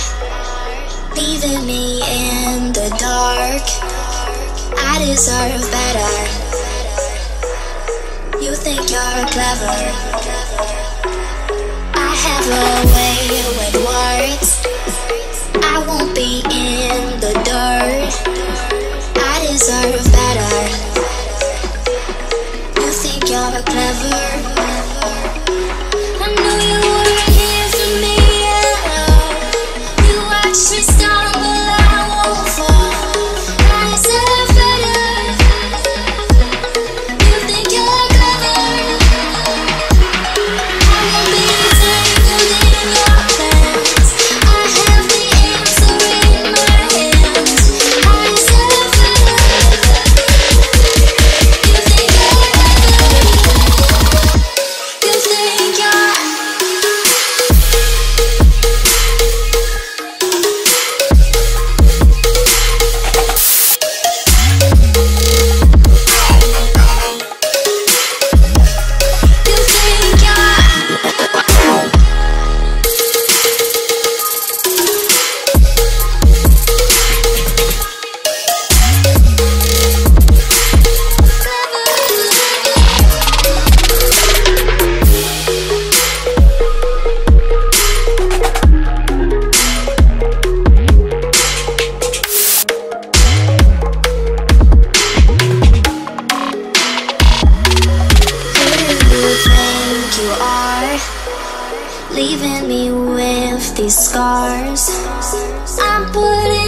leaving me in the dark. I deserve better. You think you're clever. I have a way with words. I won't be in the dirt. I deserve better. You think you're clever. I knew you weren't here for me at all. You watched me stumble, I won't fall. I deserve better. You think you're clever. I won't be tangled in your plans. I have the answer in my hands. I deserve better. You think you're clever. You think you're leaving me with these scars. I'm putting